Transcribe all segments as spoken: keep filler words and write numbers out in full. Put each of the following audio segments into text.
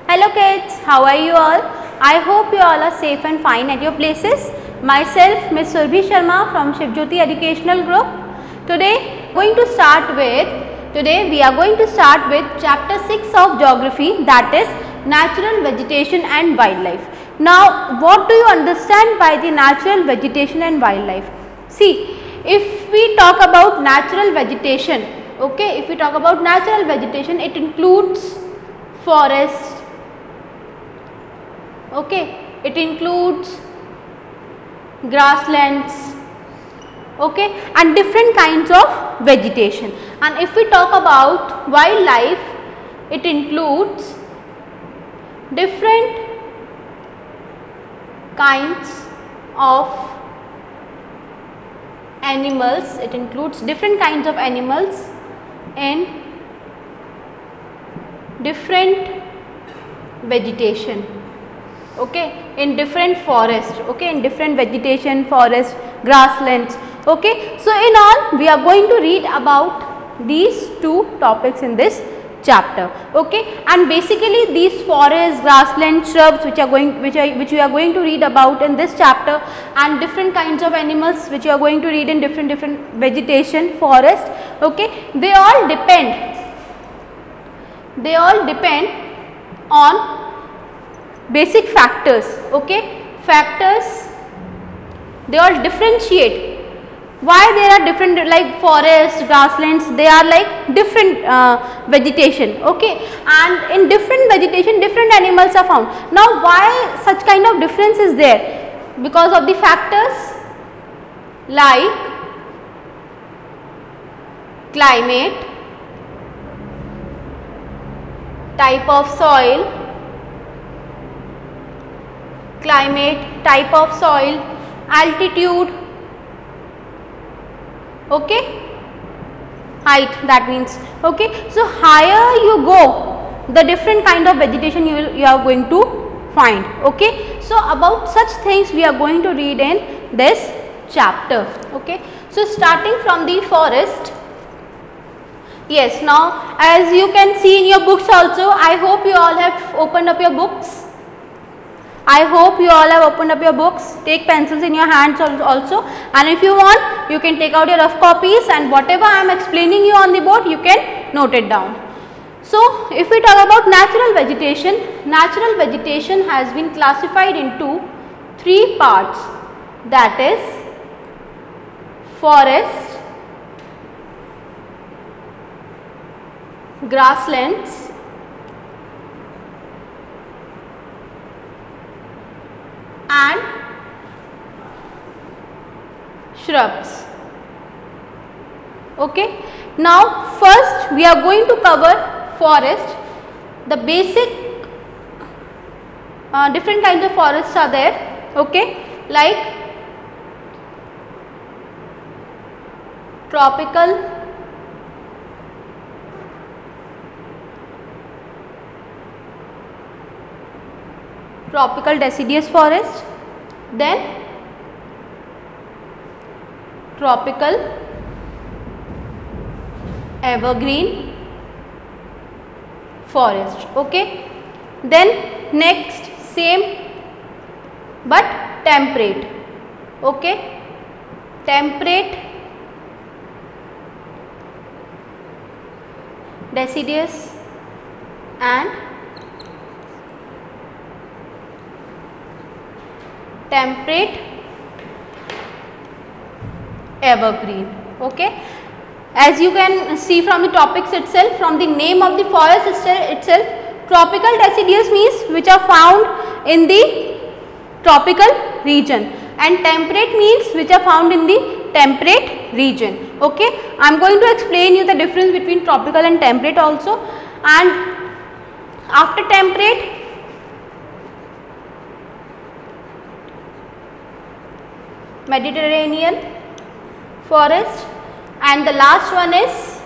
Hello kids, how are you all? I hope you all are safe and fine at your places. Myself Miss Surbhi Sharma from Shivjyoti Educational Group. Today going to start with today we are going to start with chapter six of geography, that is natural vegetation and wildlife. Now what do you understand by the natural vegetation and wildlife? See, if we talk about natural vegetation, okay, if we talk about natural vegetation, it includes forest, okay, it includes grasslands, okay, and different kinds of vegetation. And if we talk about wildlife, it includes different kinds of animals, it includes different kinds of animals in different vegetation, okay, in different forest, okay, in different vegetation, forest, grasslands, okay. So in all we are going to read about these two topics in this chapter, okay, and basically these forests, grasslands, shrubs which are going which are which we are going to read about in this chapter, and different kinds of animals which you are going to read in different different vegetation, forest, okay, they all depend they all depend on basic factors, okay, factors, they all differentiate. Why there are different, like forests, grasslands, they are like different uh, vegetation, okay, and in different vegetation different animals are found. Now why such kind of difference is there? Because of the factors like climate, type of soil, climate, type of soil, altitude, okay, height, that means, okay. So higher you go, the different kind of vegetation you will, you are going to find, okay. So about such things we are going to read in this chapter, okay. So starting from the forest, yes, now as you can see in your books also, I hope you all have opened up your books. I hope you all have opened up your books. Take pencils in your hands also, and if you want you can take out your rough copies, and whatever I am explaining you on the board you can note it down. So if we talk about natural vegetation, natural vegetation has been classified into three parts, that is forest, grasslands, and shrubs, okay. Now first we are going to cover forest. The basic uh, different kinds of forests are there, okay, like tropical, tropical deciduous forest, then tropical evergreen forest, okay. Then next same but temperate, okay, temperate deciduous and temperate evergreen, okay. As you can see from the topics itself, from the name of the forest itself, tropical deciduous means which are found in the tropical region, and temperate means which are found in the temperate region, okay. I am going to explain you the difference between tropical and temperate also, and after temperate Mediterranean forest, and the last one is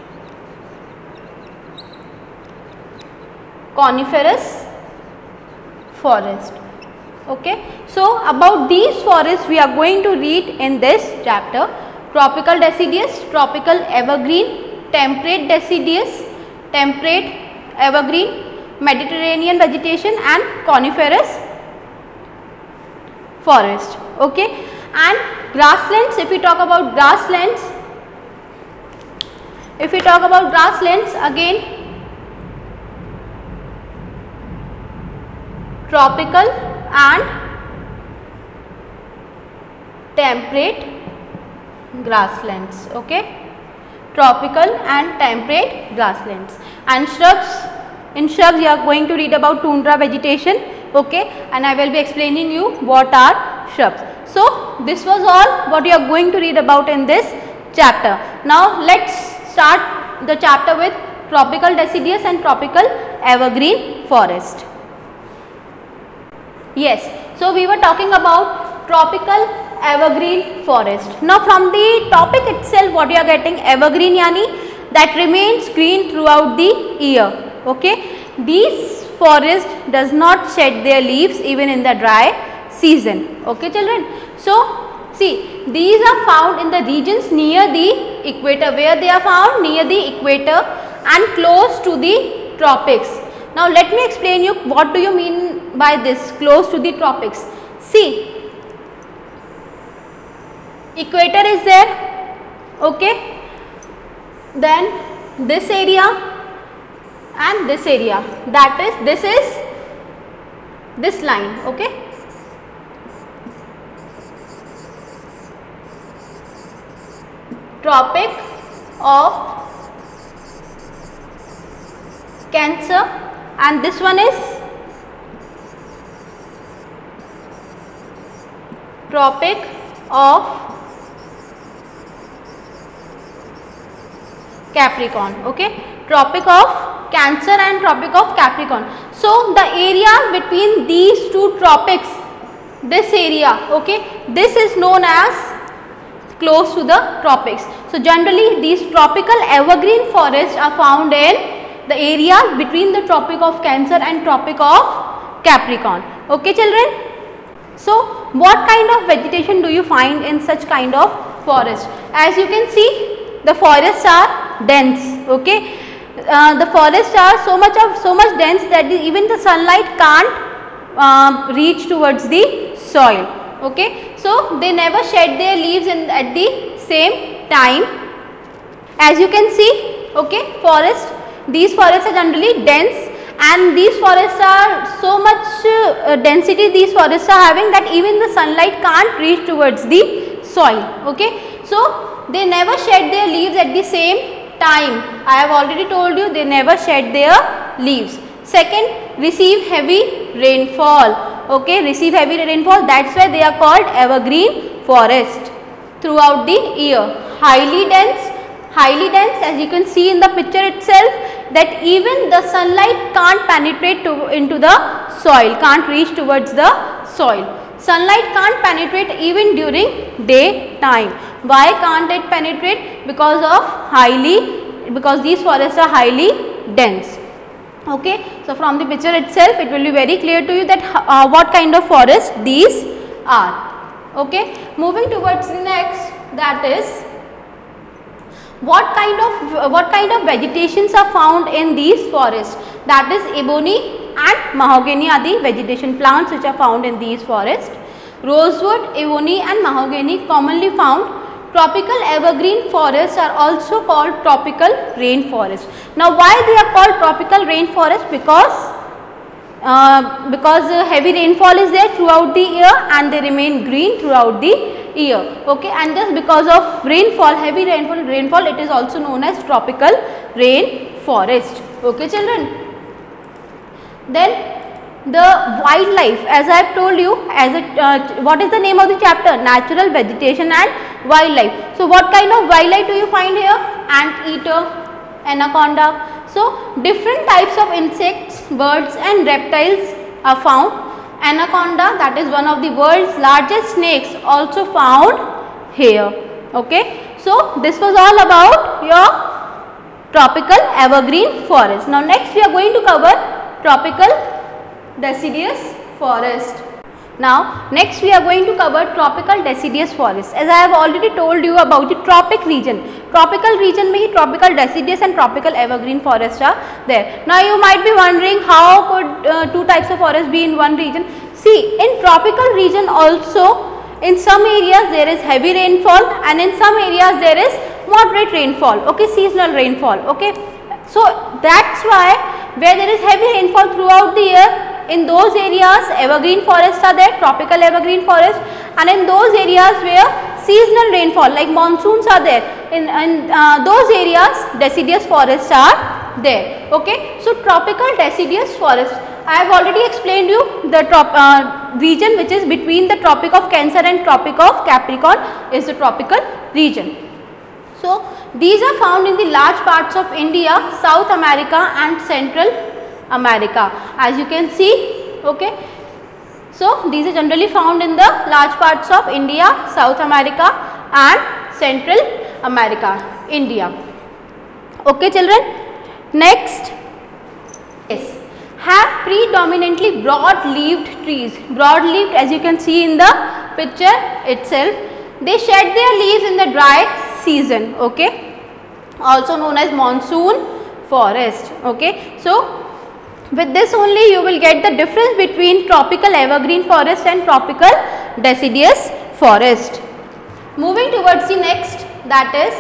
coniferous forest, okay. So about these forests we are going to read in this chapter: tropical deciduous, tropical evergreen, temperate deciduous, temperate evergreen, Mediterranean vegetation and coniferous forest. Okay, and grasslands, if we talk about grasslands, if we talk about grasslands again, tropical and temperate grasslands. Okay, tropical and temperate grasslands. And shrubs, in shrubs you are going to read about tundra vegetation. Okay, and I will be explaining you what are shrubs. So this was all what you are going to read about in this chapter. Now let's start the chapter with tropical deciduous and tropical evergreen forest. Yes, so we were talking about tropical evergreen forest. Now from the topic itself, what you are getting, evergreen yani that remains green throughout the year. Okay, these forest does not shed their leaves even in the dry season. Okay children, so see, these are found in the regions near the equator. Where they are found? Near the equator and close to the tropics. Now let me explain you what do you mean by this, close to the tropics. See, equator is there, okay, then this area and this area, that is, this is this line, okay. Tropic of Cancer, and this one is Tropic of Capricorn. Okay, Tropic of Cancer and Tropic of Capricorn. So the area between these two tropics, this area, okay, this is known as close to the tropics. So generally these tropical evergreen forests are found in the area between the Tropic of Cancer and Tropic of Capricorn. Okay children. So what kind of vegetation do you find in such kind of forest? As you can see, the forests are dense. Okay, uh, the forests are so much of so much dense that the, even the sunlight can't uh, reach towards the soil. Okay, so they never shed their leaves in at the same time. As you can see, okay, forest, these forests are generally dense, and these forests are so much uh, density these forests are having that even the sunlight can't reach towards the soil. Okay, so they never shed their leaves at the same time. I have already told you they never shed their leaves. Second, receive heavy rainfall. Okay, receive heavy rainfall, that's why they are called evergreen forest throughout the year. Highly dense, highly dense, as you can see in the picture itself, that even the sunlight can't penetrate to, into the soil, can't reach towards the soil. Sunlight can't penetrate even during daytime. Why can't it penetrate? Because of highly, because these forests are highly dense. Okay, so from the picture itself it will be very clear to you that uh, what kind of forest these are. Okay, moving towards the next, that is what kind of uh, what kind of vegetations are found in these forests. That is ebony and mahogany are the vegetation plants which are found in these forests. Rosewood, ebony and mahogany commonly found. Tropical evergreen forests are also called tropical rainforest. Now why they are called tropical rainforest? Because uh, because uh, heavy rainfall is there throughout the year and they remain green throughout the year. Okay, and just because of rainfall, heavy rainfall, rainfall, it is also known as tropical rainforest. Okay children. Then the wildlife, as I have told you, as a, uh, what is the name of the chapter? Natural vegetation and wildlife. So what kind of wildlife do you find here? Anteater, anaconda. So different types of insects, birds and reptiles are found. Anaconda, that is one of the world's largest snakes, also found here. Okay, so this was all about your tropical evergreen forest. Now next we are going to cover tropical deciduous forest. Now next we are going to cover tropical deciduous forest. As I have already told you about the tropic region, tropical region में ही tropical deciduous and tropical evergreen forest are there. Now you might be wondering how could uh, two types of forest be in one region. See, in tropical region also in some areas there is heavy rainfall and in some areas there is moderate rainfall, okay, seasonal rainfall, okay. So that's why where there is heavy rainfall throughout the year, in those areas evergreen forests are there, tropical evergreen forest, and in those areas where seasonal rainfall like monsoons are there, in, in uh, those areas deciduous forests are there, okay. So tropical deciduous forest, I have already explained you the trop, uh, region which is between the Tropic of Cancer and Tropic of Capricorn is the tropical region. So these are found in the large parts of India, South America and Central America, as you can see, okay. So these are generally found in the large parts of India, South America and Central America, India, okay children. Next, yes, have predominantly broad leaved trees, broad leaved as you can see in the picture itself. They shed their leaves in the dry season, okay, also known as monsoon forest, okay. So with this only you will get the difference between tropical evergreen forest and tropical deciduous forest. Moving towards the next, that is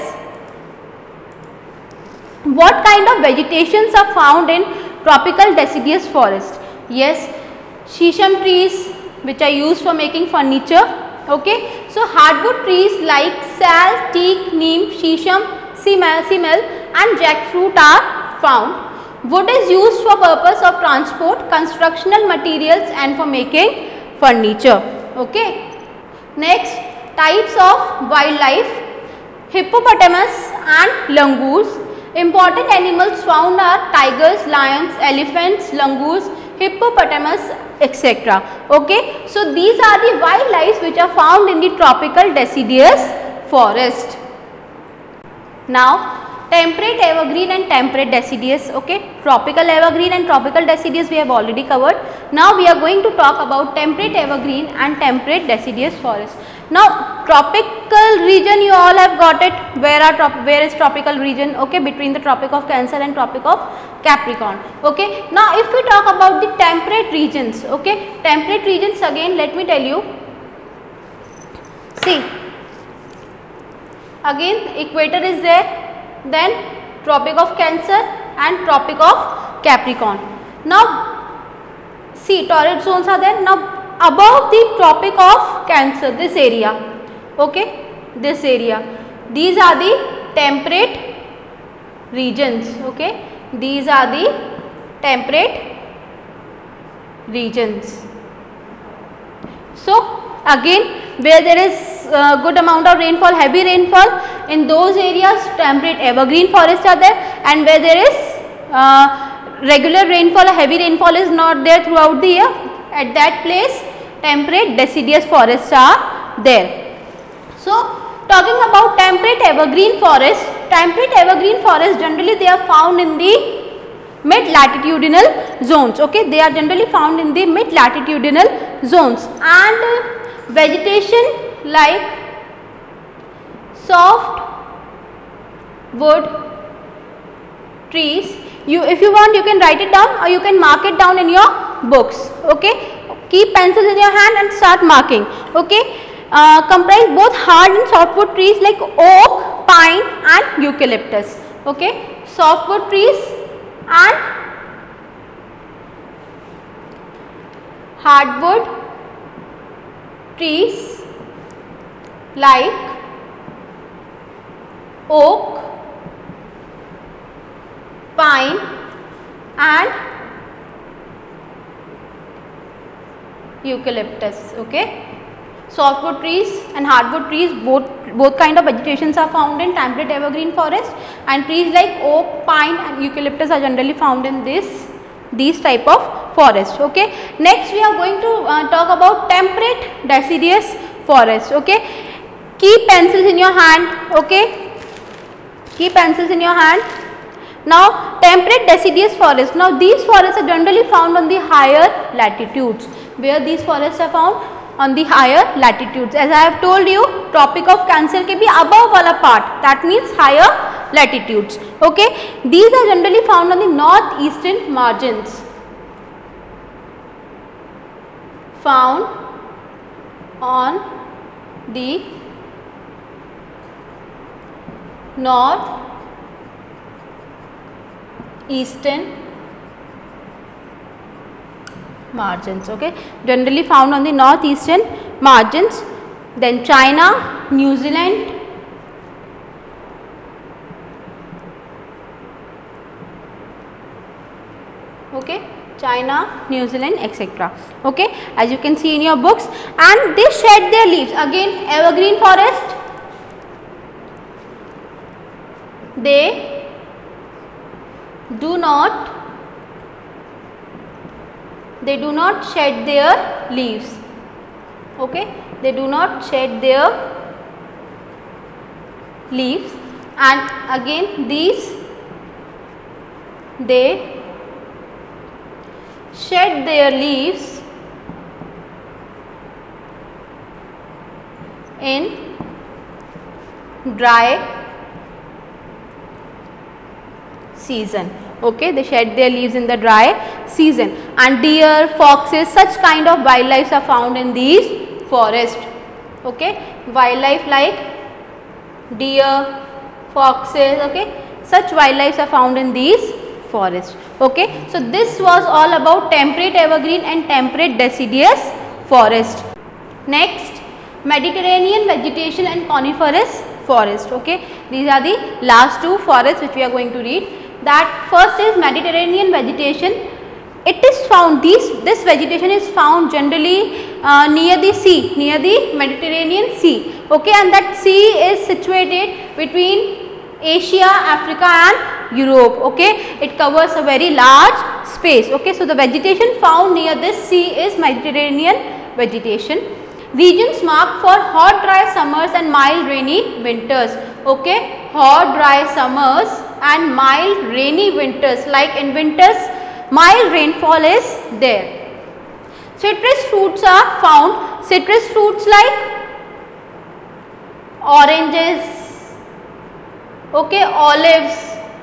what kind of vegetations are found in tropical deciduous forest. Yes, shisham trees which are used for making furniture, okay. So hardwood trees like sal, teak, neem, shisham, simel, simel and jackfruit are found. Wood is used for purpose of transport, constructional materials and for making furniture, okay. Next, types of wildlife, hippopotamus and langurs. Important animals found are tigers, lions, elephants, langurs, hippopotamus, et cetera. Okay. So these are the wildlife which are found in the tropical deciduous forest. Now temperate evergreen and temperate deciduous, okay. Tropical evergreen and tropical deciduous we have already covered. Now we are going to talk about temperate evergreen and temperate deciduous forest. Now tropical region you all have got it. Where are trop where is tropical region, okay, between the Tropic of Cancer and Tropic of Capricorn, okay. Now if we talk about the temperate regions, okay, temperate regions again let me tell you, see again equator is there, then Tropic of Cancer and Tropic of Capricorn. Now see torrid zones are there. Now above the Tropic of Cancer, this area, okay, this area, these are the temperate regions, okay, these are the temperate regions. So again where there is uh, good amount of rainfall, heavy rainfall, in those areas temperate evergreen forests are there, and where there is uh, regular rainfall or heavy rainfall is not there throughout the year, at that place temperate deciduous forests are there. So talking about temperate evergreen forest, temperate evergreen forest generally they are found in the mid latitudinal zones, okay, they are generally found in the mid latitudinal zones, and uh, vegetation like soft wood trees, you if you want you can write it down or you can mark it down in your books, okay. Keep pencils in your hand and start marking, okay. Uh, comprise both hard and softwood trees like oak, pine and eucalyptus, okay. Softwood trees and hardwood trees like oak, pine and eucalyptus, okay. Softwood trees and hardwood trees, both both kind of vegetations are found in temperate evergreen forest, and trees like oak, pine and eucalyptus are generally found in this these type of forest, okay. Next we are going to uh, talk about temperate deciduous forest, okay. Keep pencils in your hand, okay, keep pencils in your hand. Now temperate deciduous forest, now these forests are generally found on the higher latitudes. where these forests are found? On the higher latitudes. As I have told you, Tropic of Cancer ke bhi above wala part, that means higher latitudes. Okay, these are generally found on the northeastern margins. Found on the northeastern margins. Okay, generally found on the northeastern margins. Then China, New Zealand, okay, China, New Zealand, et cetera. Okay, as you can see in your books, and they shed their leaves. Again, evergreen forest, they do not they do not shed their leaves. Okay, they do not shed their leaves, and again these they shed their leaves in dry season. Okay, they shed their leaves in the dry season, and deer, foxes, such kind of wildlife are found in these forests. Okay, wildlife like deer, foxes, okay, such wildlife are found in these forests. Okay, so this was all about temperate evergreen and temperate deciduous forest. Next, Mediterranean vegetation and coniferous forest. Okay, these are the last two forests which we are going to read. That first is Mediterranean vegetation. It is found, these this vegetation is found generally uh, near the sea, near the Mediterranean Sea. Okay, and that sea is situated between Asia, Africa and Europe. Okay, it covers a very large space. Okay, so the vegetation found near this sea is Mediterranean vegetation. Regions marked for hot dry summers and mild rainy winters. Okay, hot dry summers and mild rainy winters, like in winters mild rainfall is there. Citrus fruits are found. Citrus fruits like oranges, okay, olives,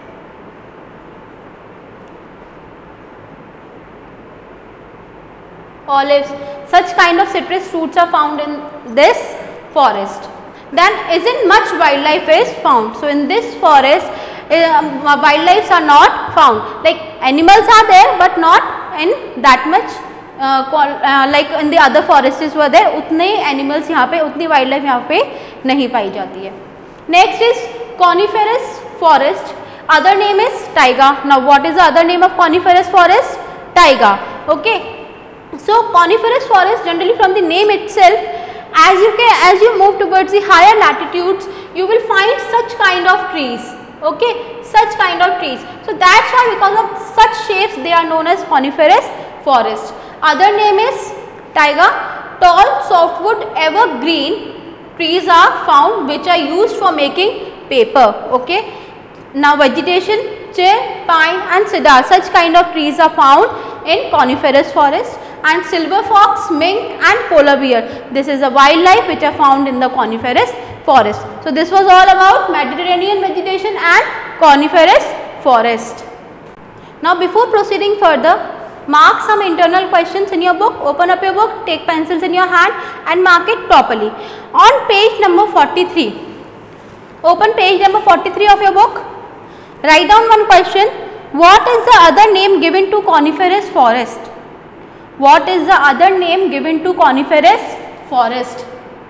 olives, such kind of citrus fruits are found in this forest. Then isn't much wildlife is found. So in this forest uh, wildlife are not found. Like animals are there but not in that much uh, uh, like in the other forests were there. उतने animals यहाँ पे, उतनी wildlife यहाँ पे नहीं पाई जाती है. Next is coniferous forest. Other name is taiga. Now what is the other name of coniferous forest? Taiga. Okay. So coniferous forest, generally from the name itself, as you can as you move towards the higher latitudes, you will find such kind of trees. Okay, such kind of trees. So that's why because of such shapes they are known as coniferous forest. Other name is taiga. Tall softwood evergreen trees are found which are used for making paper. Okay. Now vegetation, cher, pine and cedar, such kind of trees are found in coniferous forest. And silver fox, mink and polar bear, this is a wildlife which are found in the coniferous forest. So this was all about Mediterranean vegetation and coniferous forest. Now before proceeding further, mark some internal questions in your book. Open up your book, take pencils in your hand and mark it properly. On page number forty-three, open page number forty-three of your book. Write down one question. What is the other name given to coniferous forest? What is the other name given to coniferous forest?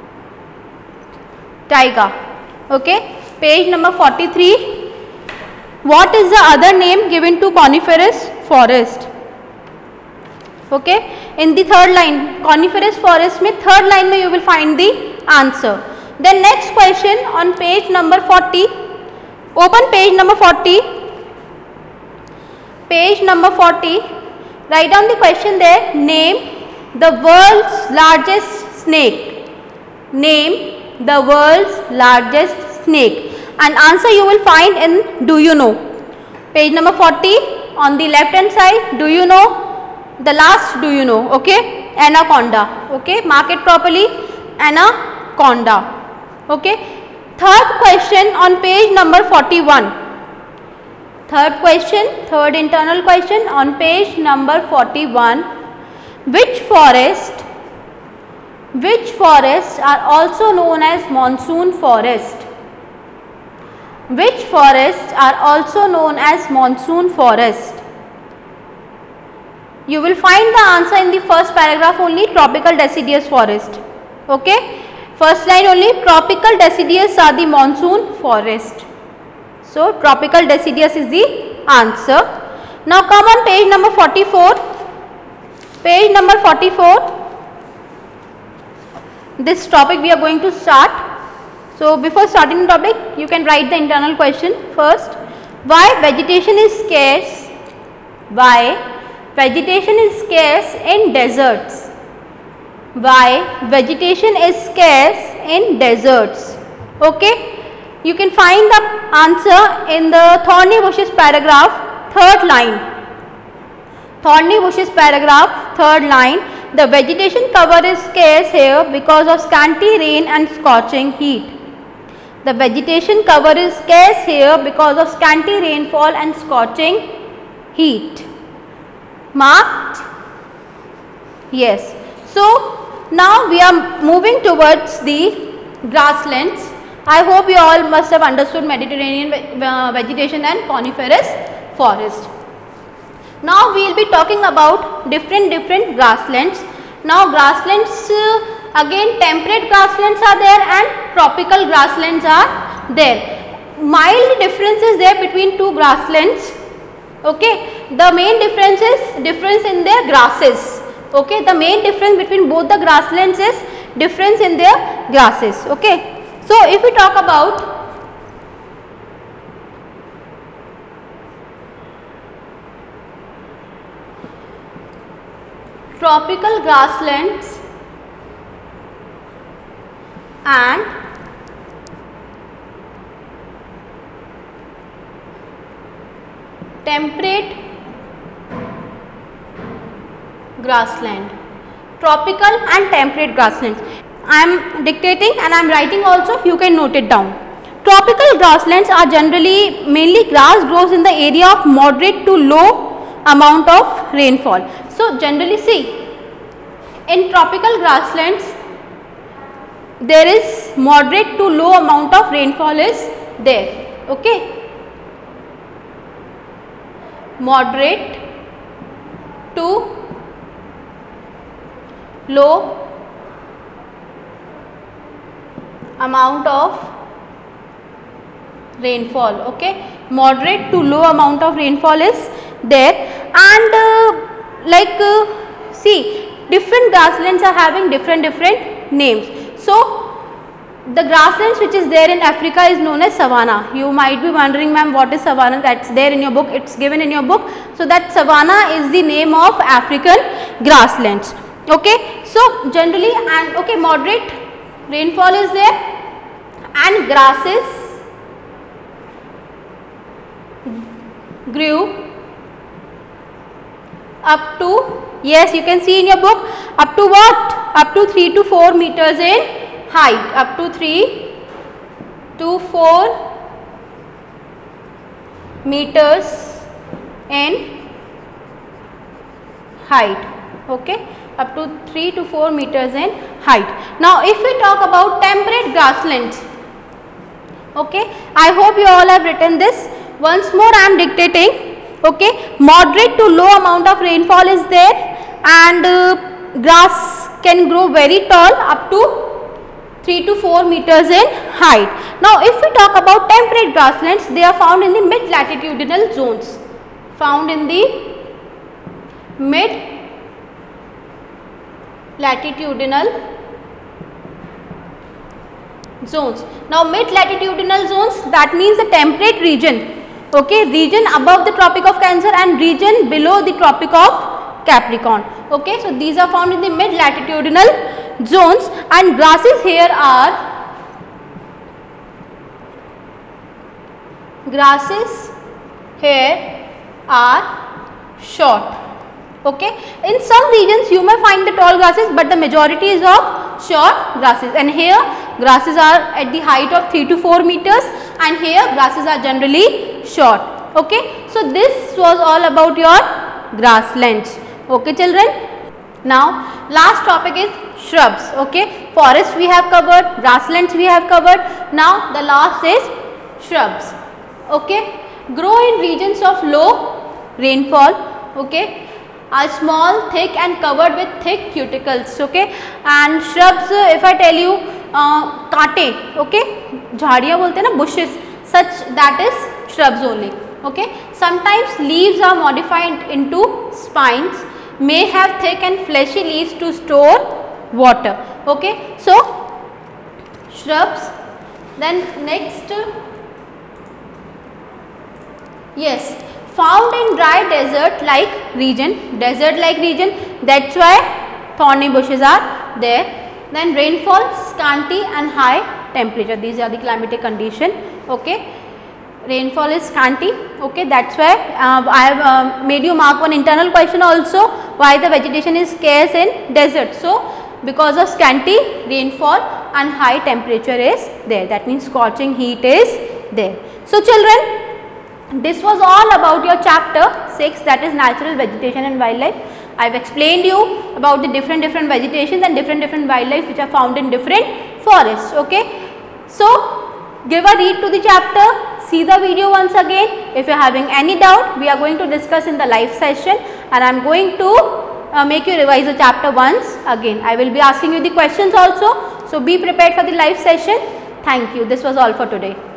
Taiga. Okay. Page number forty-three. What is the other name given to coniferous forest? Okay. In the third line, coniferous forest में third line में you will find the answer. Then next question on page number forty. Open page number forty. Page number forty. Write down the question there. Name the world's largest snake. Name the world's largest snake. And answer you will find in do you know. Page number forty on the left hand side. Do you know? The last do you know. Okay. anaconda. Okay, mark it properly, anaconda. Okay, third question on page number forty-one. Third question, third internal question on page number forty-one. Which forest, which forests are also known as monsoon forest? Which forests are also known as monsoon forest? You will find the answer in the first paragraph only, tropical deciduous forest. Okay, first line only, tropical deciduous are the monsoon forest. So tropical deciduous is the answer. Now come on page number forty-four. Page number forty-four. This topic we are going to start. So before starting the topic, you can write the internal question first. Why vegetation is scarce? Why vegetation is scarce in deserts? Why vegetation is scarce in deserts? Okay, you can find the answer in the thorny bushes paragraph, third line. Thorny bushes paragraph, third line. The vegetation cover is scarce here because of scanty rain and scorching heat. The vegetation cover is scarce here because of scanty rainfall and scorching heat. Marked? Yes. So now we are moving towards the grasslands. I hope you all must have understood Mediterranean vegetation and coniferous forest. Now we will be talking about different different grasslands. Now grasslands, uh, again temperate grasslands are there and tropical grasslands are there. Mild difference is there between two grasslands. Okay, the main difference is difference in their grasses. Okay, the main difference between both the grasslands is difference in their grasses. Okay, so if we talk about tropical grasslands and temperate grassland, tropical and temperate grasslands. I am dictating and I am writing also, you can note it down. Tropical grasslands are generally mainly grass grows in the area of moderate to low amount of rainfall. So generally see, in tropical grasslands there is moderate to low amount of rainfall is there. Okay, moderate to low amount of rainfall. Okay, moderate to low amount of rainfall is there, and uh, like uh, see, different grasslands are having different different names. So the grasslands which is there in Africa is known as savanna. You might be wondering, ma'am, what is savanna? That's there in your book, it's given in your book. So that savanna is the name of African grasslands. Okay, so generally, and okay, moderate rainfall is there and grasses grew up to, yes, you can see in your book, up to what? Up to three to four meters in height, up to three to four meters in height. Okay, up to three to four meters in height. Now if we talk about temperate grasslands, okay, I hope you all have written this. Once more I am dictating. Okay, moderate to low amount of rainfall is there, and uh, grass can grow very tall up to three to four meters in height. Now if we talk about temperate grasslands, they are found in the mid latitudinal zones, found in the mid latitudinal zones. Now mid latitudinal zones, that means the temperate region. Okay, region above the Tropic of Cancer and region below the Tropic of Capricorn. Okay, so these are found in the mid latitudinal zones, and grasses here are grasses here are short. Okay, in some regions you may find the tall grasses, but the majority is of short grasses, and here grasses are at the height of three to four meters, and here grasses are generally short. Okay, so this was all about your grasslands. Okay children, now last topic is shrubs. Okay, forest we have covered, grasslands we have covered, now the last is shrubs. Okay, grow in regions of low rainfall. Okay, are small, thick and covered with thick cuticles. Okay, and shrubs, uh, if I tell you uh, kaate, okay, jhadiyan bolte na, bushes, such that is shrubs only. Okay, sometimes leaves are modified into spines, may have thick and fleshy leaves to store water. Okay, so shrubs. Then next, yes, found in dry desert like region, desert like region, that's why thorny bushes are there. Then rainfall scanty and high temperature, these are the climatic condition. Okay, rainfall is scanty. Okay, that's why uh, I have uh, made you mark one internal question also, why the vegetation is scarce in desert. So because of scanty rainfall and high temperature is there, that means scorching heat is there. So children, this was all about your chapter six, that is natural vegetation and wildlife. I have explained you about the different different vegetations and different different wildlife which are found in different forests. Okay, so give a read to the chapter, see the video once again. If you are having any doubt, we are going to discuss in the live session, and I am going to uh, make you revise the chapter once again. I will be asking you the questions also, so be prepared for the live session. Thank you. This was all for today.